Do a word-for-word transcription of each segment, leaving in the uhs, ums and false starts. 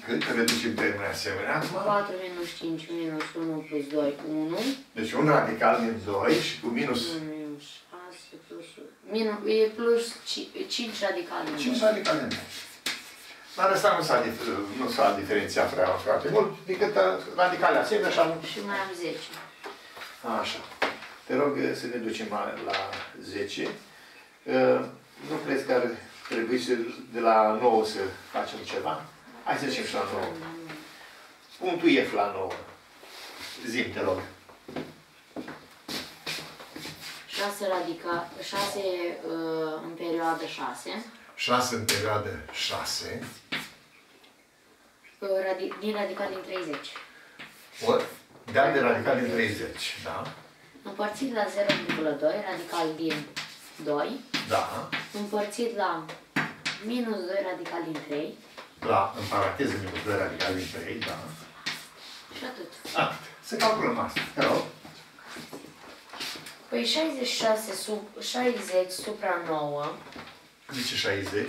cât? Reducem termenii asemenea acum. patru minus cinci minus unu plus doi, unu. Deci un radical din doi și cu minus... Minus șase plus... Minus, e plus cinci radical din doi. cinci radical din doi. Dar ăsta nu s-a diferențiat prea foarte mult, decât radicale asemenea și am... Și mai am zece. Așa. Te rog să ne ducem la zece. Nu crezi că ar trebui să, de la nouă să facem ceva? Hai să zicem și la nouă. Punctul F la nouă. Zi-mi, te rog. șase radical, șase uh, în perioadă șase. șase în perioadă șase. Uh, radi din radical din treizeci. Ori? De-al de radical din treizeci, da? Împărțit la zero virgulă doi, radical din doi. Da. Împărțit la minus doi, radical din trei. La, în paranteză, minus doi, radical din trei, da. Și atât. Atât. Să calculăm asta. Te rog. Păi șaizeci și șase sub șaizeci supra nouă. De ce șaizeci?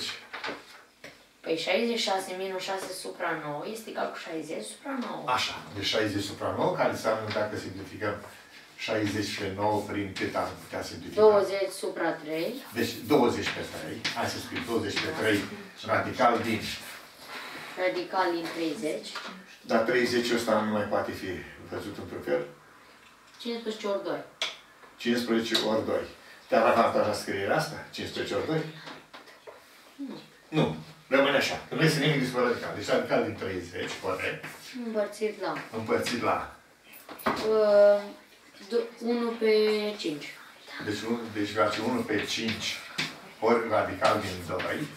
Păi șaizeci și șase minus șase supra nouă este egal cu șaizeci supra nouă. Așa. Deci șaizeci supra nouă, care înseamnă, dacă simplificăm șaizeci pe nouă, prin cât am putea simplifica? douăzeci supra trei. Deci douăzeci pe trei. Hai să scriu douăzeci pe trei, radical din... Radical din treizeci. Dar treizeci ăsta nu mai poate fi văzut într-un fel. cincisprezece ori doi. cincisprezece ori doi. Te-ar avantaja scrierea asta? cincisprezece ori doi? Nu. Nu. Rămâne așa. Că nu este nimic despre radical. Deci radical din treizeci, corect. Împărțit la... Împărțit la... Uh, unu pe cinci. Deci, deci face unu pe cinci ori radical din doi.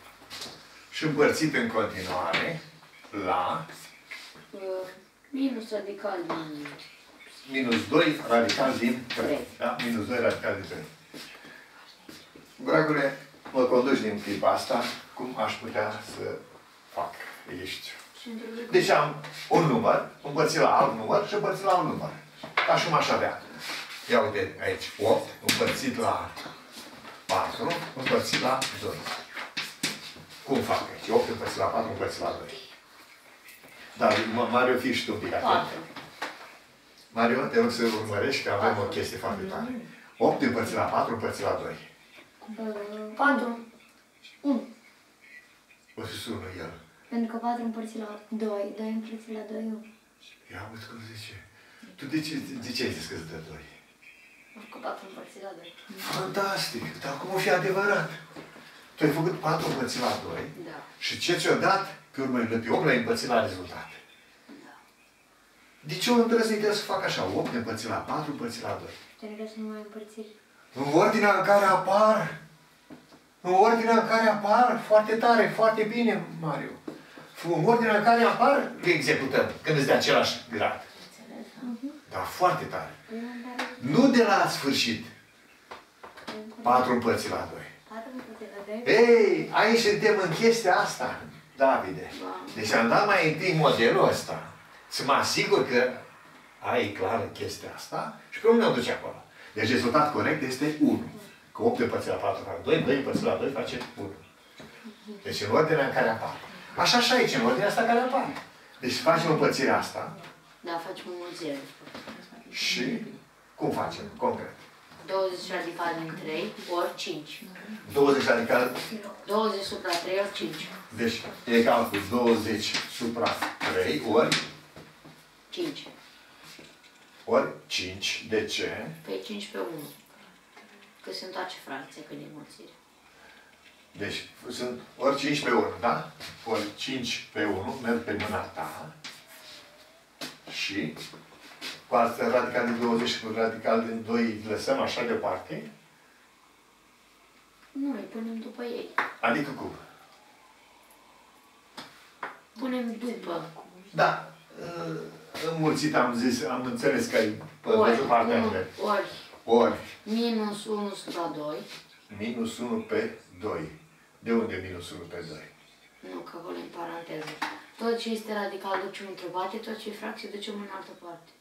Și împărțit în continuare la... Uh, minus radical din... Minus doi radical din trei. trei. Da? Minus doi radical din trei. Dragule, mă conduci din clipa asta cum aș putea să fac. Ești. Deci am un număr, împărțit la alt număr și împărțit la un număr. Ca și cum aș avea. Ia uite aici, opt împărțit la patru, împărțit la doi. Cum fac aici? opt împărțit la patru, împărțit la doi. Dar, Mario, fii și tu un pic atent. Mario, te rog să urmărești că avem o chestie foarte tare. opt împărțit la patru, împărțit la doi. patru. unu. O să sună el. Pentru că patru împărțit la doi, doi împărțit la doi, unu. Ia uite cum zice. Tu de ce, de ce ai zis că îți dă doi? Pentru că patru împărțit la doi. Fantastic! Dar cum o fi adevărat? Tu ai făcut patru împărțit la doi. Da. Și ce ți-o dat? Pe urmă, pe opt l-ai împărțit la rezultat. Da. De ce o îndrăznit să fac așa? opt împărțit la patru, împărțit la doi. Trebuie să nu mai împărțiri. În ordinea în care apar. În ordinea în care apar. Foarte tare, foarte bine, Mario. În ordinea în care apar, le executăm. Când îți de același grad. Da, foarte tare. Nu de la sfârșit. patru împărțit la doi. patru împărțit la doi. Ei, aici suntem în chestia asta, Davide. Deci am dat mai întâi modelul ăsta. Să mă asigur că ai clară chestia asta și pe unde ne duce acolo. Deci rezultat corect este unu. Că opt împărțit la patru fac doi, doi împărțit la doi face unu. Deci în ordinea în care apare. Așa și aici, în ordinea asta care apare. Deci facem împărțirea asta. Da, facem înmulțire. Și cum facem, concret? douăzeci radical din trei ori cinci. douăzeci radical. douăzeci supra trei ori cinci. Deci e egal cu douăzeci supra trei ori cinci. ori cinci. De ce? Pe cinci pe unu. Că se întoarce fracția când e înmulțire. Deci sunt ori cinci pe unu, da? Ori cinci pe unu, merg pe mâna ta. Și cu asta radical din douăzeci și cu radical din doi îi lăsăm așa deoparte. Nu, îi punem după ei. Adică cum? Punem după. Da. Înmulțit am zis, am înțeles că ai văzut partea unu, între. ori. Ori. Minus unu supra doi. Minus unu pe doi. De unde minus unu pe doi? Nu, că acolo în paranteză. Tot ce este radical ducem într-o parte, tot ce e fracție ducem în altă parte.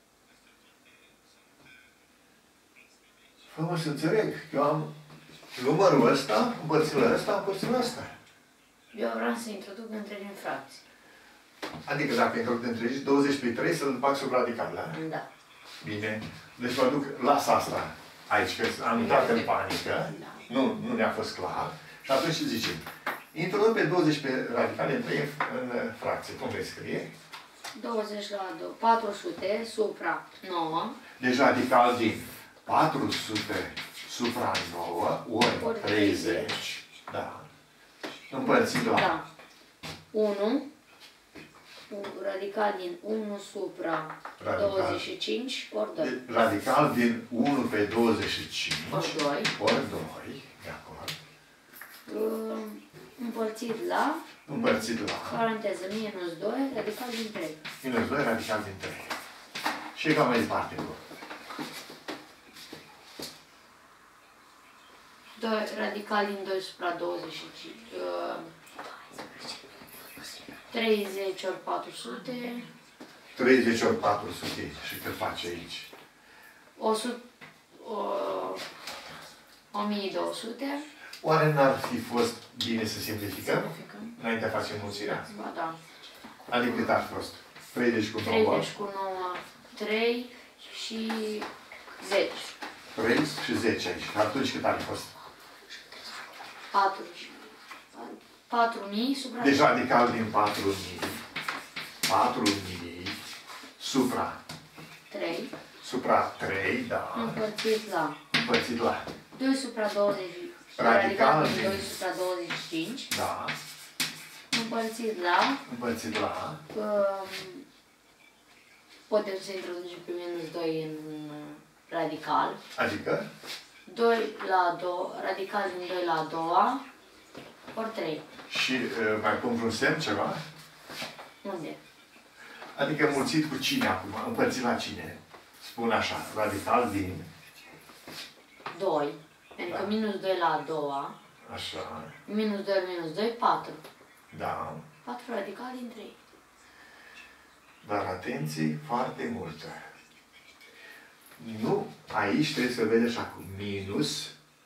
Fă-mă să înțeleg. Eu am numărul ăsta, împărțit la ăsta, împărțit la ăsta. Eu vreau să introduc între din fracții. Adică dacă introduc întregi, douăzeci pe trei să-l bag sub radical, da? Da. Bine. Deci mă duc, las asta aici, că am intrat în panică. Nu, nu ne-a fost clar. Și atunci zicem, introduc pe douăzeci pe radicale în trei în fracție. Cum le scrie? douăzeci la patru sute supra nouă. Deci radical din patru sute supra nouă ori, ori treizeci. Da. Împărțit la... Da. unu. Radical din unu supra radical. douăzeci și cinci ori doi. De, radical din unu pe douăzeci și cinci ori doi. Ori doi. De acord. Uh, împărțit la... Împărțit la... Paranteză, minus doi, radical din trei. Minus doi, radical din trei. Și egal mai departe cu. doi, radical din doi supra douăzeci și cinci. Uh, treizeci ori patru sute. treizeci ori patru sute. Și cât face aici? o sută, o mie două sute. Oare n-ar fi fost bine să simplificăm? Simplificăm. Înainte de a face înmulțirea? Ba da. Adică cât ar fi fost? treizeci cu nouă. treizeci cu nouă, trei și zece. trei și zece aici. Atunci cât ar fi fost? patru. patru mii supra... Deci radical din patru mii. patru mii supra trei. Supra trei, da. Împărțit la... Împărțit la... doi supra douăzeci. Radical din... doi supra douăzeci și cinci. Da. Împărțit la... Împărțit la... Um, putem să introducem pe minus doi în radical. Adică? doi la doi, radical din doi la a doua, ori trei. Și uh, mai pun vreun semn ceva? Unde? Adică mulțit cu cine acum? Împărțit la cine? Spun așa, radical din... doi. Pentru că Da. minus doi la a doua, Așa. minus doi minus doi, patru. Da. patru radical din trei. Dar atenție foarte multă. Nu, aici trebuie să vedeți acum. Minus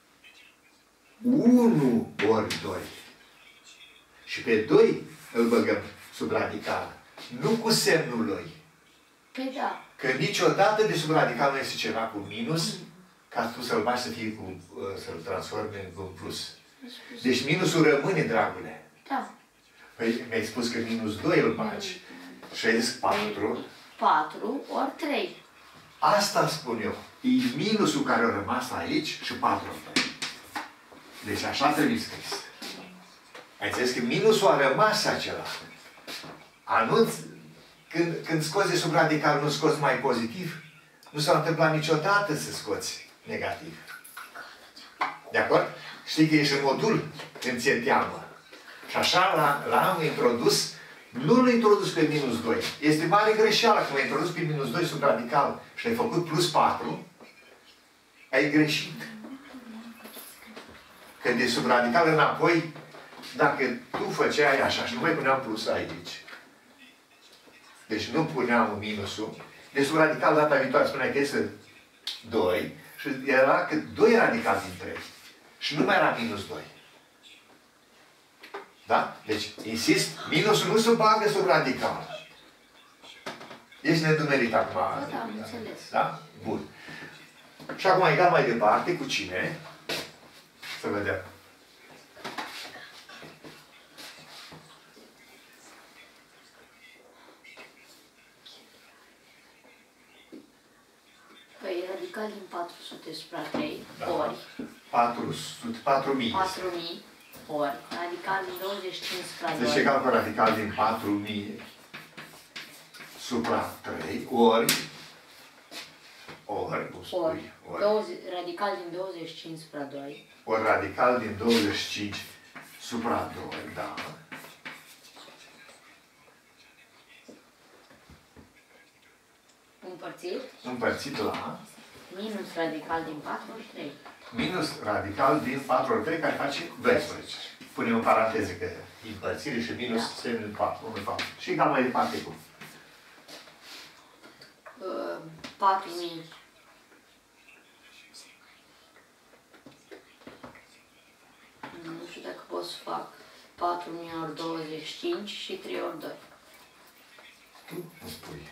unu ori doi. Și pe doi îl băgăm sub radical. Nu cu semnul lui. Păi da. Că niciodată de sub radical nu este ceva cu minus, ca tu să-l bagi să fie cu, să-l transformi în plus. Deci minusul rămâne, dragule. Da. Păi mi-ai spus că minus doi îl bagi. Și ai zis patru. patru ori trei. Asta spun eu. E minusul care a rămas aici și patru ori trei. Deci așa trebuie scris. Ai înțeles că minusul a rămas acela. Anunț, când, când scoți de sub radical, nu scoți mai pozitiv? Nu s-a întâmplat niciodată să scoți negativ. De acord? Știi că ești în modul când ți-e teamă. Și așa l-am introdus, nu l-ai introdus pe minus doi. Este mare greșeală că l-ai introdus pe minus doi sub radical și ai făcut plus patru, ai greșit. Că de sub radical înapoi, dacă tu făceai așa și nu mai puneam plus aici, deci nu puneam minusul, de sub radical data viitoare spuneai că este doi și era că doi radical din trei. Și nu mai era minus doi. Da? Deci, insist, minusul nu se bagă sub radical. Ești nedumerit acum. Da, da, am înțeles. Da? Bun. Și acum egal mai departe cu cine? Să vedem. Păi radical din patru sute supra trei, Da. ori patru sute, patru mii. patru mii, ori radical din douăzeci și cinci supra Deci doi. egal cu radical din patru mii supra trei, ori, ori, cum spui, Ori, ori, douăzeci, radical din douăzeci și cinci supra doi. ori radical din douăzeci și cinci supra doi, da. Împărțit, Împărțit la minus radical din patru ori trei. minus radical din patru ori trei, care face doisprezece. Punem în paranteză că e împărțire și minus Da. semnul patru, unu patru. Și egal mai departe cum? Uh, patru mii. Nu știu dacă pot să fac patru mii ori douăzeci și cinci și trei ori doi. tu îmi spui.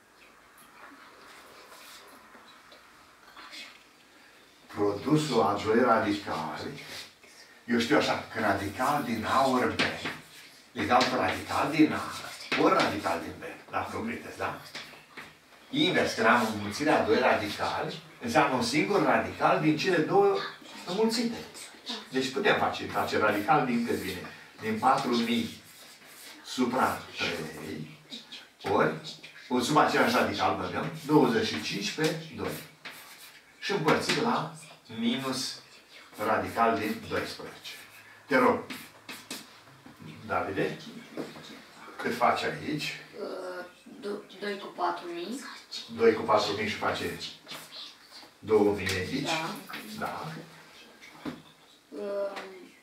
Produsul a doi radicali, eu știu așa, că radical din A ori B, egal cu radical din A, ori radical din B, la proprietăți, da? Invers, când am înmulțirea a doi radicali, înseamnă un singur radical din cele două înmulțite. Deci putem face, face radical din cât vine? Din patru mii supra trei, ori, o sub același radical, băgăm, douăzeci și cinci pe doi. Și împărțit la minus radical din doisprezece. Te rog, Davide, cât faci aici? doi cu patru mii. doi cu patru mii și face două mii aici. Da. Da. Um,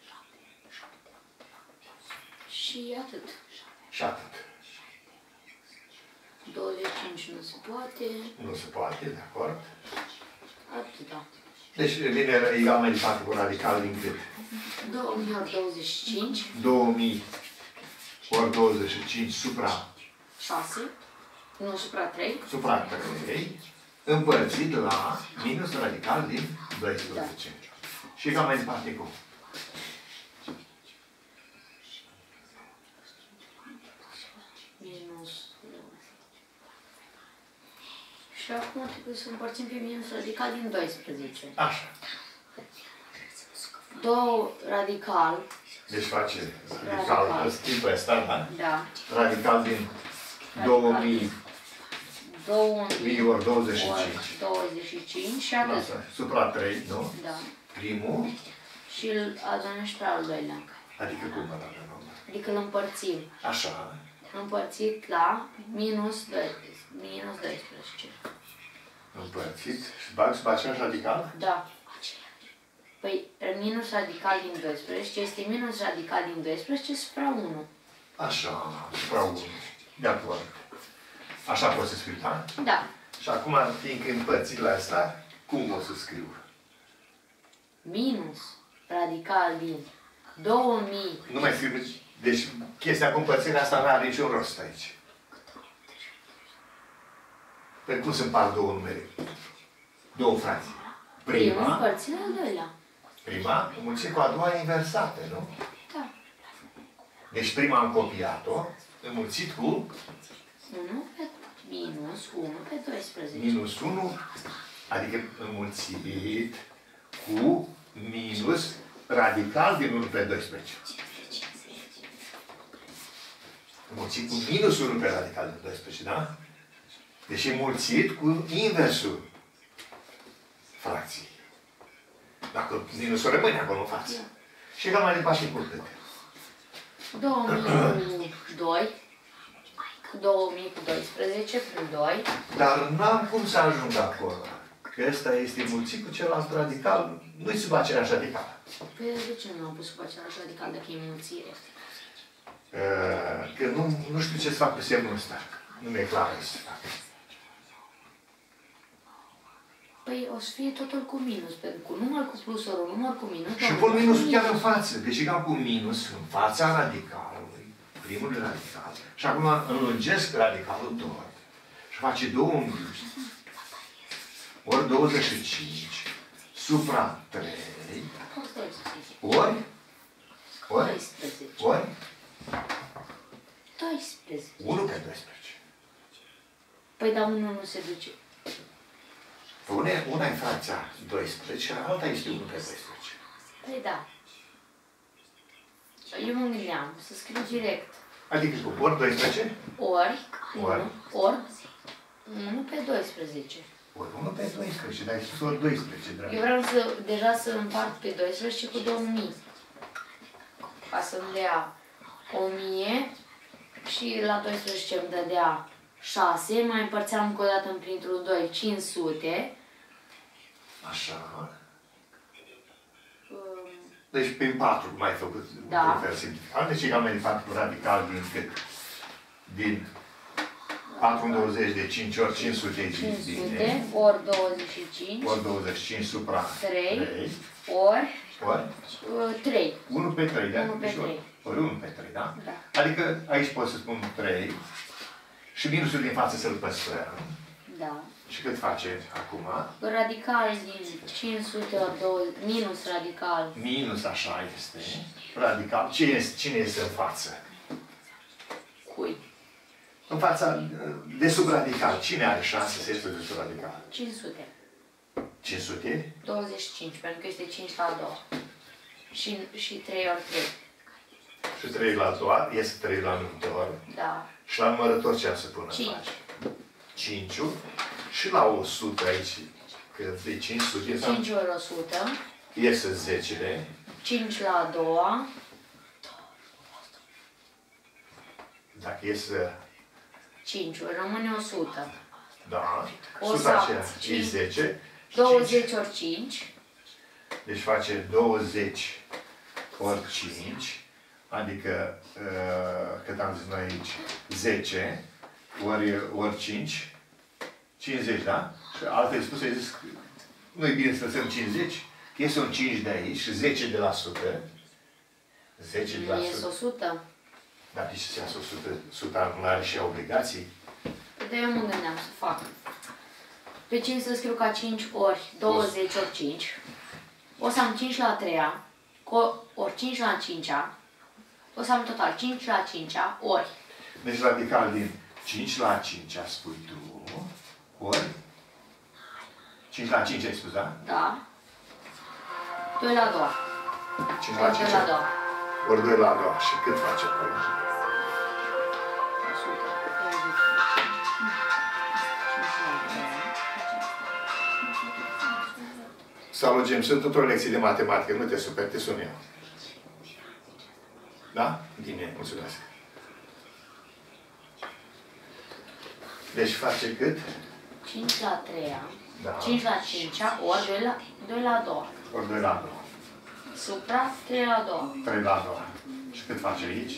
și atât. Și atât. douăzeci și cinci nu se poate. Nu se poate, de acord? Atâta. Deci vine egal mai departe cu radical din cât? două mii ori douăzeci și cinci. două mii ori douăzeci și cinci supra șase. Nu, supra trei. supra trei, împărțit la minus radical din doisprezece. Da. Și egal mai departe cu? Minus. Și acum trebuie să împărțim pe minus radical din doisprezece. Așa. doi radical. Deci face radical, radical. Schimbă ăsta, da? Da. Radical din două mii două mii ori douăzeci și cinci. douăzeci și cinci și atât. Lasă, supra trei, nu? Da. Primul. Și îl adunăm și pe al doilea. Adică cum îl adunăm? Adică îl împărțim. Așa. Împărțit la minus doisprezece. Împărțit. Și bag sub același radical? Da. Păi minus radical din doisprezece, ce este minus radical din doisprezece supra unu. Așa, supra unu. De acord. Așa poți să scriu, da? Da. Și acum, fiindcă împărțit la asta, cum o să scriu? Minus radical din două mii. Nu mai scriu. Deci, chestia cu împărțirea asta nu are niciun rost aici. Pe cum se împart două numere? Două frați. Prima Prima, împărțit la al doilea. prima înmulțit cu a doua inversată, nu? Da. Deci prima am copiat-o, înmulțit cu unu pe minus unu pe doisprezece. minus unu, adică înmulțit cu minus radical din unu pe doisprezece. Înmulțit cu minus unu pe radical din doisprezece, da? Deci înmulțit cu inversul fracției. Dacă minusul rămâne acolo în față. Și egal mai departe cu cât? două mii cu doi. două mii cu doisprezece cu doi. Dar n-am cum să ajung acolo. Că ăsta este înmulțit cu celălalt radical, nu-i sub același radical. Păi de ce nu am pus sub același radical dacă e înmulțire? Că nu, nu știu ce să fac cu semnul ăsta. Nu mi-e clar ce să fac. Păi o să fie totul cu minus, pentru că număr cu plus ori un număr cu minus. Și pun minusul chiar în față. Deci egal cu minus în fața radicalului, primul radical. Și acum înlungesc radicalul tot. Și face două mii ori douăzeci și cinci supra trei ori ori doisprezece. ori doisprezece. unu pe doisprezece. Păi dar unu nu se duce. Una, una e fracția doisprezece, alta este unu pe doisprezece. Păi da. Eu mă gândeam să scriu direct. Adică cu ori doisprezece? Ori Ori. unu, ori unu pe doisprezece. Ori unu pe doisprezece, dar ai spus ori doisprezece, dragă. Eu vreau să, deja să împart pe doisprezece cu două mii. Ca să-mi dea o mie și la doisprezece îmi dădea șase, mai împărțeam încă o dată în printrul doi, cinci sute. Așa. Um, Deci prin patru cum ai făcut Da. un fel simplificat. Deci egal mai departe cu radical din cât? Din patru în douăzeci de cinci ori cinci sute cinci din sute ori douăzeci și cinci ori douăzeci și cinci supra trei trei ori ori uh, trei. unu pe trei, da? unu pe Deci ori- trei. Ori unu pe trei, da? Da. Adică aici pot să spun trei Și minusul din față să-l păstrăm. Da. Și cât face acum? Radical din cinci sute la doi, minus radical. Minus, așa este. Radical. Cine este, cine este în față? Cui? În fața de sub radical. Cine are șanse să iasă de sub radical? cinci sute. cinci sute? douăzeci și cinci, pentru că este cinci la doi. Și, și trei ori trei. Și trei la a doua, iese trei la numărător. Da. Și la numărător ce am să pună? cinci. cinci. Și la o sută aici, că de cinci sute, cinci ori o sută. iese zecile. cinci la a doua. Dacă iese... cinci ori rămâne o sută. Da. O sută să aceea e zece. douăzeci ori cinci. Deci face douăzeci ori cinci. Adică, uh, cât am zis noi aici, zece ori, ori cinci. cincizeci, da? Și altfel spus, ai zis, nu e bine să lăsăm cincizeci, că iese un cinci de aici și zece de la sută. zece de la Nu iese o sută. sută. Dar de ce se iasă o sută? sută nu are și obligații? De eu mă gândeam să fac. Pe cinci să scriu ca cinci ori douăzeci ori cinci. O să am cinci la a treia, ori cinci la a cincea. O să am total cinci la a cincea, ori. Deci radical din cinci la a cincea, spui tu, ori cinci la cinci ai spus, da? Da. doi la a doua. cinci Ori la cinci doi la a doua. ori doi la a doua. Și cât face acolo? o sută. Salut, James. Sunt într-o lecție de matematică. Nu te super, te sun eu. Da? Bine, mulțumesc. Deci face cât? cinci la a treia. Da. cinci la a cincea, ori doi la, doi la a doua. Ori doi la a doua. Supra trei la a doua. trei la a doua. Și cât face aici?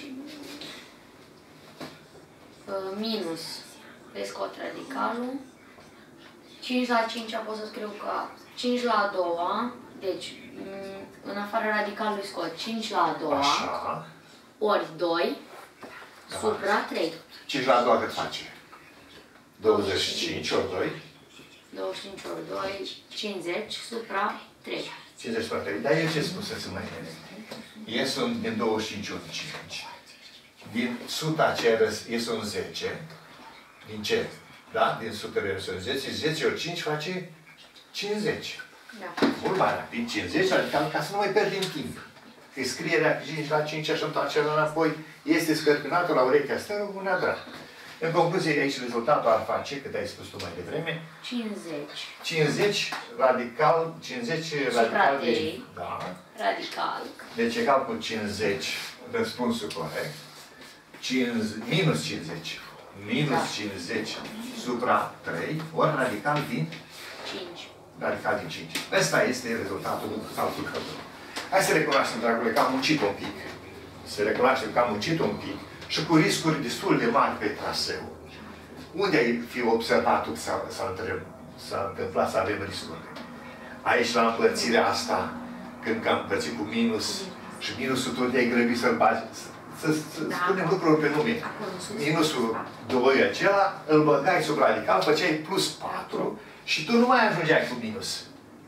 Uh, minus. Le scot radicalul. cinci la a cincea pot să scriu ca cinci la a doua. Deci, în afară radicalului scot cinci la a doua. Așa. Ori doi. Da. Supra trei. cinci la a doua cât face? douăzeci și cinci ori doi. douăzeci și cinci ori doi. cincizeci. Supra trei. cincizeci supra trei. Dar eu ce spun să se mai bine? Ies un din douăzeci și cinci ori cinci. Din suta aceea ies un zece. Din ce? Da? Din sută ies un zece. zece ori cinci face cincizeci. Da. Mult mai rapid. cincizeci, adică ca să nu mai pierdem timp. Că scrierea cinci la cinci și întoarce înapoi este scărpinatul la urechea stângă cu una dreaptă. În concluzie, aici rezultatul ar face, cât ai spus tu mai devreme, cincizeci. cincizeci radical, cincizeci radical din... Da. Radical. Deci egal cu cincizeci, răspunsul corect. cinci, minus cincizeci. Minus Da. cincizeci supra trei, ori radical din... cinci. Radical din cinci. Ăsta este rezultatul calculului. Hai să recunoaștem, dragule, că am muncit un pic. Să recunoaștem că am muncit un pic și cu riscuri destul de mari pe traseu. Unde ai fi observat că s-a întâmplat să avem riscuri? Aici, la împărțirea asta, când am împărțit cu minus și minusul tot de-ai grăbit să-l bagi, să, să Da. spunem lucruri pe nume. Minusul doi acela, îl băgai sub radical, făceai plus patru și tu nu mai ajungeai cu minus.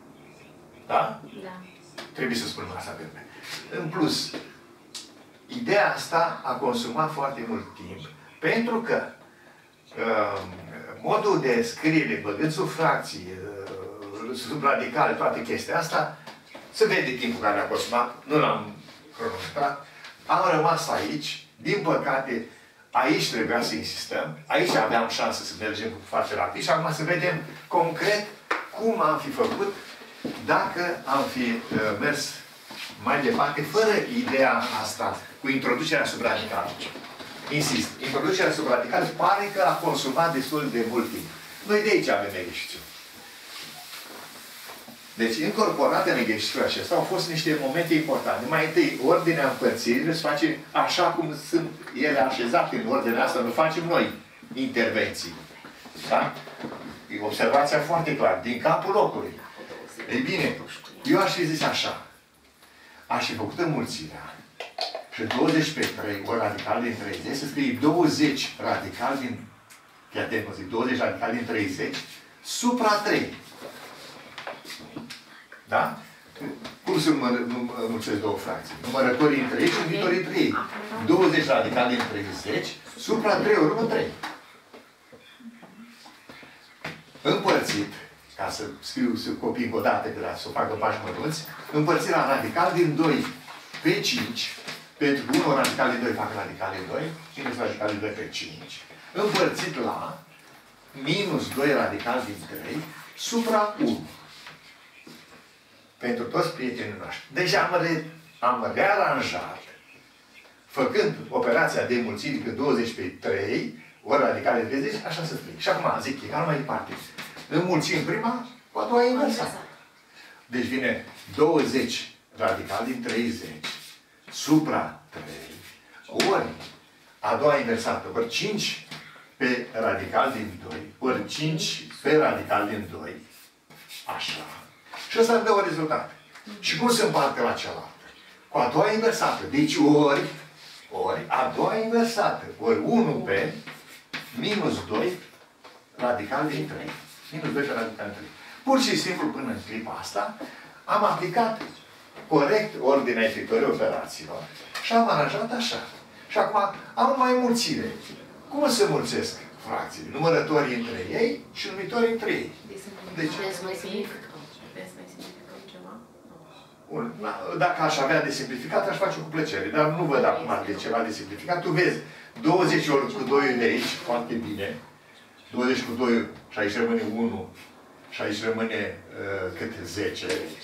Da? Da. Trebuie să spunem asta pe urmă. În plus, ideea asta a consumat foarte mult timp, pentru că uh, modul de scriere, băgând sub fracții, uh, sub radicale, toate chestia asta, se vede timpul care a consumat, nu l-am cronometrat, am rămas aici, din păcate, aici trebuia să insistăm, aici aveam șansă să mergem foarte rapid și acum să vedem concret cum am fi făcut dacă am fi uh, mers mai departe, fără ideea asta, cu introducerea subradicală. Insist, introducerea subradicală pare că a consumat destul de mult timp. Noi de aici avem exercițiu. Deci, incorporate în exercițiul acesta au fost niște momente importante. Mai întâi, ordinea împărțirii se face așa cum sunt ele așezate în ordinea asta, nu facem noi intervenții. Da? E observația foarte clară, din capul locului. Ei bine, eu aș fi zis așa. Aș fi făcut înmulțirea și douăzeci pe trei ori radical din treizeci, să scrie douăzeci radical din fii atent cum zic, douăzeci radical din treizeci, supra trei. Da? Cum se mulțesc două fracții? Numărătorii în trei și viitorii trei. douăzeci radical din treizeci, supra trei ori unu, trei. Împărțit, ca să scriu, să copii încă o dată, că să o facă pași mărunți, împărțirea radical din doi pe cinci, pentru că unu radical din doi fac radical din doi, minus radical din doi pe cinci, împărțit la minus doi radical din trei, supra unu. Pentru toți prietenii noștri. Deci am, re, am rearanjat, făcând operația de înmulțire pe douăzeci pe trei, ori radicale de treizeci, așa să fie. Și acum zic, e ca mai departe. Înmulțim prima cu a doua inversată. Deci vine douăzeci radical din treizeci supra trei, ori a doua inversată, ori cinci pe radical din doi, ori cinci pe radical din doi. Așa. Și ăsta dă o rezultat. Și cum se împarte la cealaltă? Cu a doua inversată. Deci ori, ori, a doua inversată, ori unu pe minus doi radical din trei. Minus doi pe radical din trei. Pur și simplu, până în clipa asta, am aplicat corect ordinea efectuării operațiilor și am aranjat așa. Și acum am mai mulțire. Cum se mulțesc fracțiile? Numărătorii între ei și numitorii între ei. Deci, dacă aș avea de simplificat, aș face cu plăcere. Dar nu văd acum de ceva de simplificat. Tu vezi, douăzeci ori cu doi de aici, foarte bine. douăzeci cu doi și aici rămâne unu. Și aici rămâne uh, câte? zece.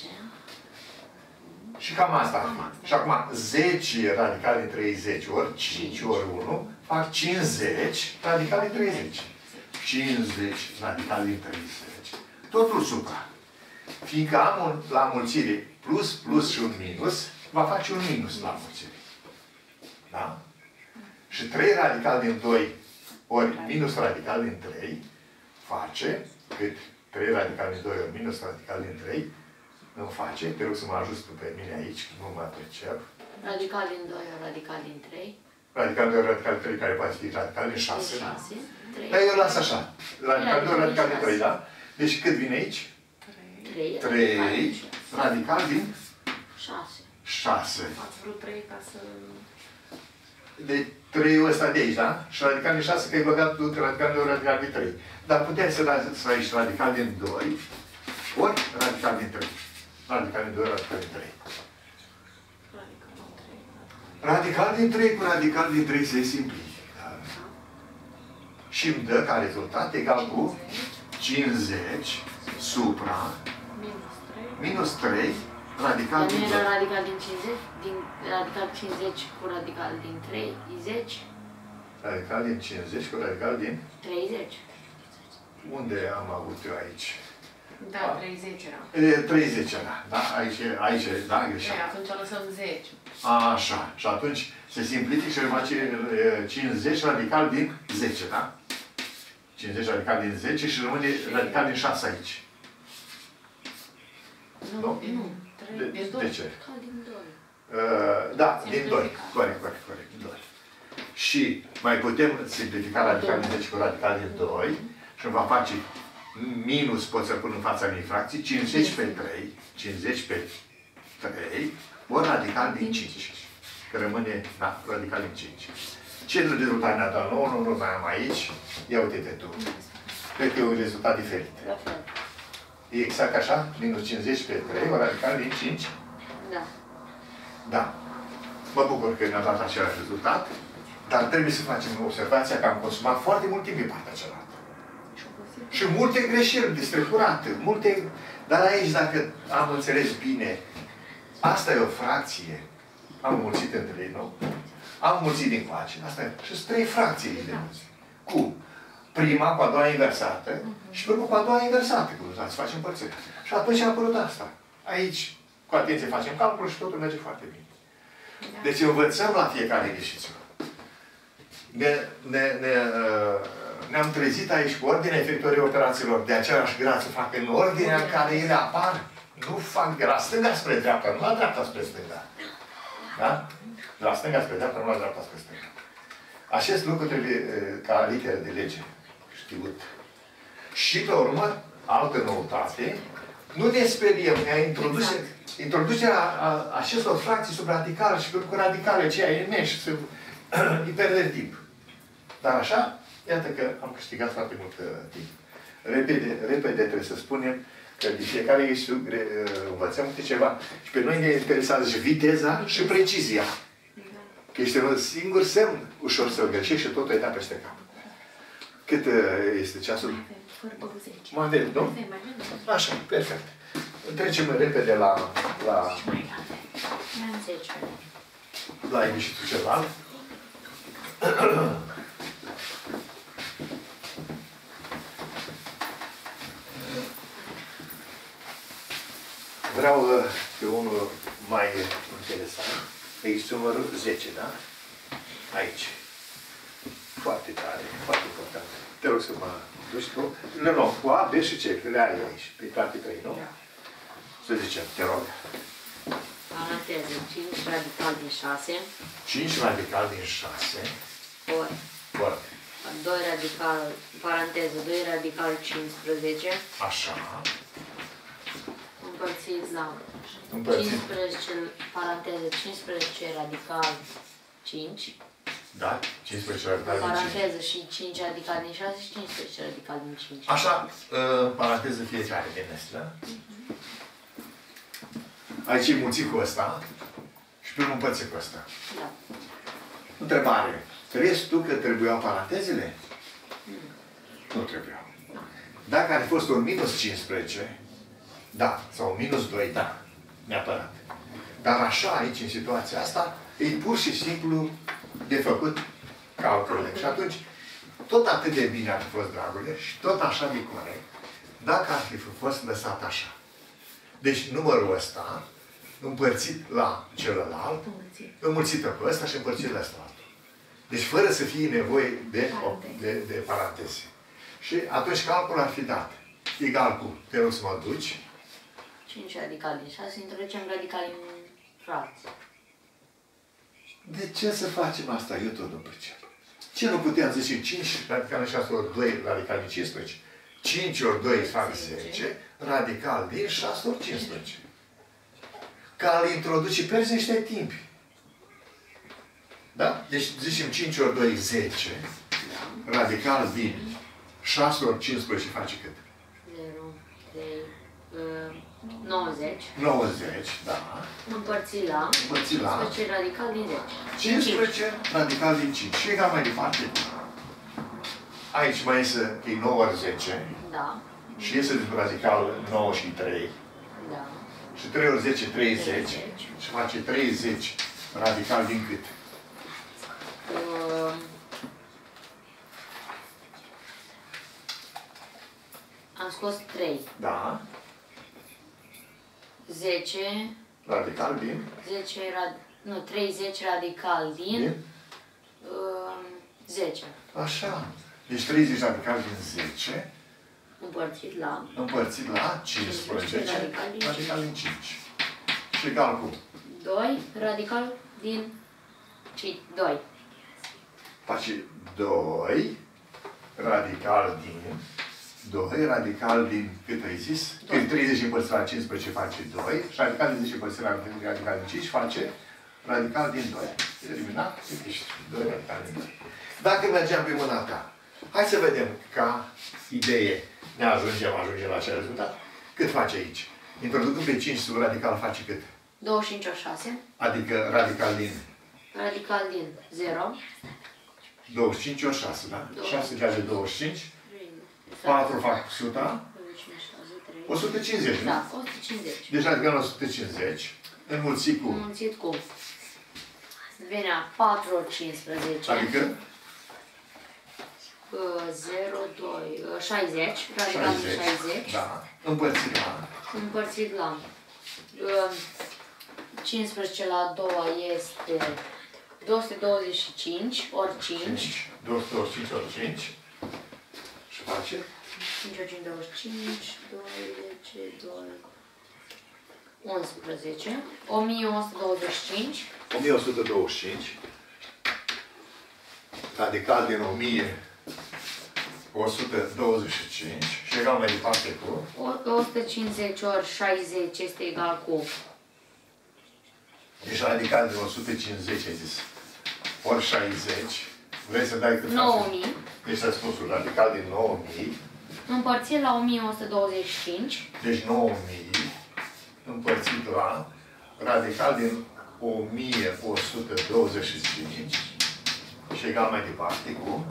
Și cam asta ar fi. Și acum zece radical din treizeci ori cinci ori unu fac cincizeci radical din treizeci. cincizeci radical din treizeci. Totul supra. Fiindcă am un, la mulțire plus, plus și un minus, va face un minus la mulțire. Da? Și trei radical din doi ori minus radical din trei face cât trei radical din doi ori minus radical din trei îmi face, te rog să mă ajut pe mine aici, că nu mă percep. Radical din doi ori radical din trei. Radical din doi ori radical din trei, care poate fi radical din șase. Dar eu las așa. Radical din doi ori radical din trei, da? Deci cât vine aici? trei radical din șase. șase. Ați vrut trei ca să... De trei ăsta de aici, da? Și radical din șase, că ai băgat tu radical din doi radical din trei. Dar puteai să lași aici radical din doi ori radical din trei. Radical din doi, radical din trei. Radical din trei cu radical din trei se simplifică. Și îmi dă ca rezultat egal cu cincizeci supra minus trei radical din doi. doi. Radical din cincizeci? Din radical cincizeci cu radical din treizeci? Radical din cincizeci cu radical din treizeci. Unde am avut eu aici? Da, treizeci era. E, treizeci era. Da? Aici, aici, da, greșeam. E, atunci lăsăm zece. Așa. Și atunci se simplifică și face cincizeci radical din zece, da? cincizeci radical din zece și rămâne radical din șase aici. Nu? Nu? Nu. De, Din doi. de ce? Radical din doi. Uh, da, din doi. Corect, corect, corect. doi. Și mai putem simplifica radical din zece cu radical din doi și îmi va face minus, pot să pun în fața unei fracții, cincizeci pe trei, cincizeci pe trei, ori radical din cinci. Că rămâne, da, radical din cinci. Ce rezultat ne-a dat nouă? Nu, nu mai am aici. Ia uite-te tu. Cred că e un rezultat diferit. La fel. E exact așa? Minus cincizeci pe trei, ori radical din cinci? Da. Da. Mă bucur că ne-a dat același rezultat, dar trebuie să facem observația că am consumat foarte mult timp pe partea cealaltă. Și multe greșeli destrecurate, multe... Dar aici, dacă am înțeles bine, asta e o fracție. Am mulțit între ei, nu? Am mulțit din coace. Asta e. Și sunt trei fracții de mulțit. Cum? Prima cu a doua inversată și prima cu a doua inversată. Cum să facem împărțirea. Și atunci a apărut asta. Aici, cu atenție, facem calcul și totul merge foarte bine. Deci învățăm la fiecare exercițiu. Ne, ne, ne, ne-am trezit aici cu ordinea efectuării operațiilor de aceeași grad să facă în ordinea în care ele apar. Nu fac de la stânga spre dreapta, nu la dreapta spre stânga. Da? De la stânga spre dreapta, nu la dreapta spre stânga. Acest lucru trebuie ca literă de lege. știut. Și pe urmă, altă noutate, nu ne speriem, ne introduce, exact. introducerea a, acestor fracții sub radicale și cu radicale aceea imenși, să îi pierde timp. Dar așa, iată că am câștigat foarte mult uh, timp. Repede, repede trebuie să spunem că de fiecare ești învățăm câte ceva. Și pe noi ne interesează și viteza și precizia. Că este un singur semn ușor să-l greșești și totul e dat peste cap. Cât este ceasul? Mai avem, nu? Așa, perfect. Trecem repede la la la ieșitul celălalt. Vreau pe unul mai interesant. Aici numărul zece, da? Aici. Foarte tare, foarte important. Te rog să mă duci tu. Le luăm cu A, B și C, că le ai aici, pe toate trei, nu? Da. Să zicem, te rog. Paranteză, cinci radical din șase. cinci radical din șase. Ori. Ori. doi radical, paranteză, doi radical cincisprezece. Așa. Împărțit la Împărțit. cincisprezece, paranteză, cincisprezece radical cinci. Da, cincisprezece radical din cinci. Paranteză și cinci radical din șase și cincisprezece radical din cinci. Așa, în paranteză fiecare din astea. Aici e mulțit cu ăsta și pe urmă împărțit cu ăsta. Da. Întrebare. Crezi tu că trebuiau parantezele? Mm. Nu trebuiau. Dacă ar fi fost un minus cincisprezece, da, sau un minus doi, da, neapărat. Dar așa aici, în situația asta, e pur și simplu de făcut calculele. Și atunci, tot atât de bine ar fi fost, dragule, și tot așa de corect, dacă ar fi fost lăsat așa. Deci numărul ăsta, împărțit la celălalt, înmulțită pe ăsta și împărțit la ăsta. Deci fără să fie nevoie de, de, de paranteze. Și atunci calculul ar fi dat. Egal cu, te rog să mă duci. cinci radical din șase, introducem radical în fracție. De ce să facem asta? Eu tot nu pricep. Ce nu puteam zice cinci radical din șase ori doi radical din cincisprezece? cinci ori doi fac zece, radical din șase ori cincisprezece. Ca îl introduci și pierzi niște timpi. Da? Deci zicem cinci ori doi, zece. Radical din șase ori cincisprezece face cât? zero, trei, nouăzeci. nouăzeci, da. Împărțit la Împărțit la cincisprezece radical din zece. cincisprezece radical din cinci. Și egal mai departe. Aici mai iese e nouă ori zece. Da. Și iese din radical nouă și trei. Da. Și trei ori zece, treizeci. Și face treizeci radical din cât? Uh, am scos trei. Da. zece. Radical din? zece, rad, nu, treizeci radical din, din? Uh, zece. Așa. Deci treizeci radical din zece. Împărțit la Împărțit la cincisprezece. Radical din Radical din cinci. Și egal cu? doi radical din doi. Face doi radical din doi radical din cât ai zis? Când treizeci împărțit la cincisprezece face doi și radical din zece împărțit la radical din cinci face radical din doi. Eliminat? Ești doi radical din doi. Dacă mergeam pe mâna ta, hai să vedem ca idee ne ajungem, ajungem la acel rezultat. Cât face aici? Introducând pe cinci sub radical face cât? douăzeci și cinci ori șase. Adică radical din? Radical din zero. douăzeci și cinci ori șase, da? șase de douăzeci și cinci. patru fac o sută. o sută cincizeci, nu? Da, o sută cincizeci. Deci radical o sută cincizeci. Înmulțit cu? Înmulțit cu? Venea patru ori cincisprezece. Adică? zero, doi, șaizeci. Radical din șaizeci. Da. Împărțit la? Împărțit la cincisprezece la a doua este două sute douăzeci și cinci ori cinci. două sute douăzeci și cinci ori cinci. Și face? cinci ori cinci, douăzeci și cinci, douăzeci, doi, unsprezece, o mie o sută douăzeci și cinci. o mie o sută douăzeci și cinci. Radical din o mie o sută douăzeci și cinci și egal mai departe cu... o sută cincizeci ori șaizeci este egal cu... Deci radical din o sută cincizeci, ai zis, ori șaizeci, vrei să dai cât nouă mii. Deci răspunsul radical din nouă mii. Împărțit la o mie o sută douăzeci și cinci. Deci nouă mii împărțit la radical din o mie o sută douăzeci și cinci și egal mai departe cu...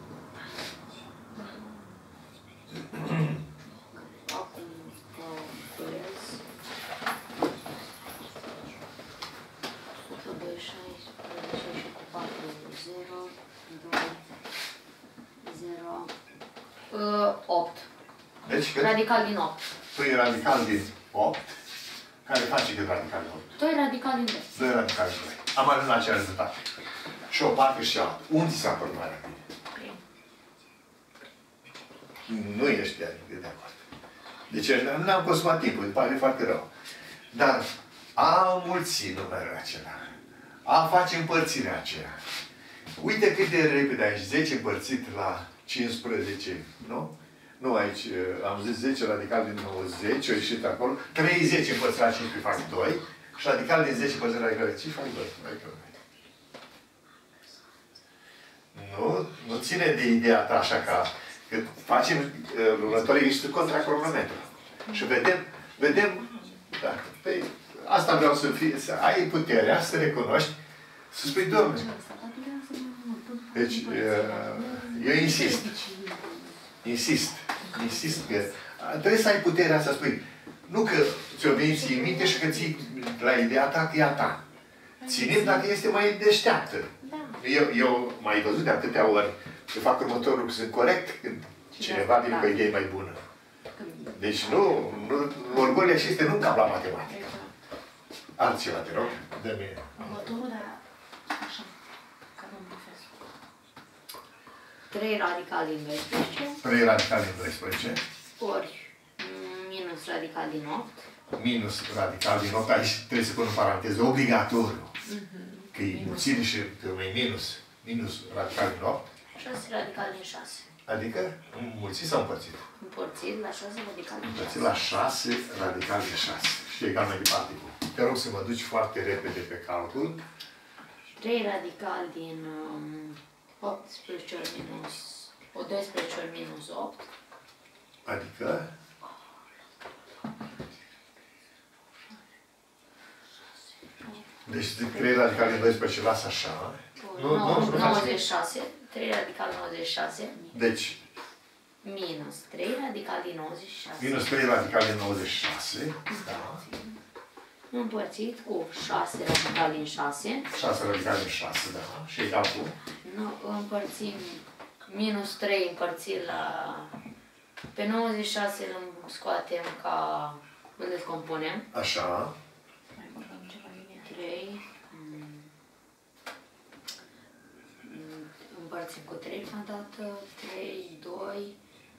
Acum calculez. o sută douăzeci și cu patru, zero, doi, zero, opt. Deci cât? Radical din opt. doi radical din opt, care face cât radical din opt? doi radical din doi. doi radical din doi. Am ajuns la acel rezultat. Și o parte și altă. Unde s-a părut mai rapid? Nu ești de acord. Deci nu am consumat timpul, îmi pare foarte rău. Dar a mulți numerele acelea, a face împărțirea aceea. Uite cât de repede aici, zece împărțit la cincisprezece, nu? Nu, aici am zis zece radical din nouăzeci, a ieșit acolo, treizeci împărțit la cincisprezece fac doi, și radical din zece împărțit la radical din cinci fac doi. Nu, nu ține de ideea ta așa ca că facem uh, următorii niște contra cronometru. Și vedem, vedem, da, pe, asta vreau să fie, să ai puterea să recunoști, să spui, Doamne, deci, uh, eu insist, insist, insist că trebuie să ai puterea să spui, nu că ți-o veni ție în minte și că ții la ideea ta că e a ta. Ținem dacă este mai deșteaptă. Eu, eu mai văzut de atâtea ori că fac următorul lucru, sunt corect când cineva vine cu o idee mai bună. Deci nu, nu orgolile acestea nu cap la matematică. Altceva, te rog, dă-mi. Următorul, dar așa, ca domnul profesor. trei radical din doisprezece. trei radical din doisprezece. Ori minus radical din opt. Minus radical din opt. Aici trebuie să pun în paranteză obligatoriu. Că e puțin și e minus. Minus radical din opt. șase radical din șase. Adică mulțit sau împărțit? Împărțit la șase radical din șase. Împărțit la șase radical din șase. Și egal mai departe cu. Te rog să mă duci foarte repede pe calcul. trei radical din um, optsprezece ori minus... O doisprezece ori minus opt. Adică... Deci trei radical din doisprezece lasă așa. Nu, nu, nu nouăzeci și șase. trei radical nouăzeci și șase. Deci... Minus trei radical din nouăzeci și șase. Minus trei radical din nouăzeci și șase. Da. Împărțit cu șase radical din șase. șase radical din șase, da. Și egal cu... Nu, împărțim minus trei împărțit la... Pe nouăzeci și șase îl scoatem ca... Îl descompunem. Așa. trei. Împărțim cu trei prima dată. trei, doi.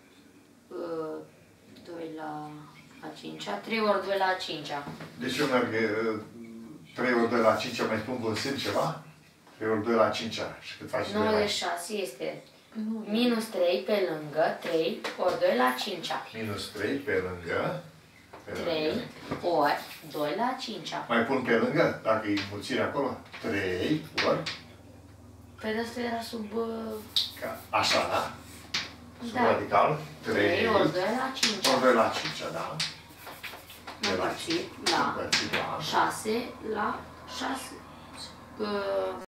doi la a cincea. trei ori doi la a cincea. Deci eu merg trei ori doi la a cincea, mai spun vărsând ceva? trei ori doi la a cincea. Și cât faci nouăzeci și șase este minus trei pe lângă trei ori doi la a cincea. Minus trei pe lângă. Pe trei lângă. ori doi la a cincea. Mai pun pe lângă, dacă e mulțire acolo. trei ori. Pe ăsta era sub... Ca, așa, da? Sub Da. radical. trei ori doi la a cincea. ori doi la a cincea, da? Împărțit la Împărțit la șase la șase. Uh,